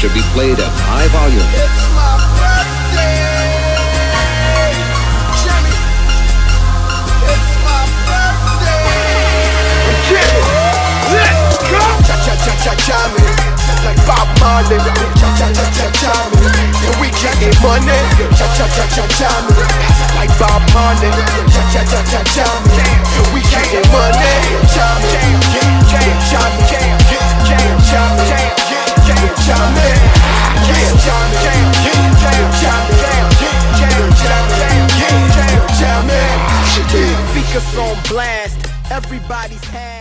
should be played at high volume. It's my birthday, Jimmy. It's my birthday. Jimmy, let's go. Cha-cha-cha-cha-cha-me, like Bob Marley. Cha-cha-cha-cha-cha-me, and we getting money. Cha-cha-cha-cha-cha-me, like Bob Marley. Cha-cha-cha-cha-cha-me, and we getting money. Cha-me, cha-me, Speakers on blast, everybody's had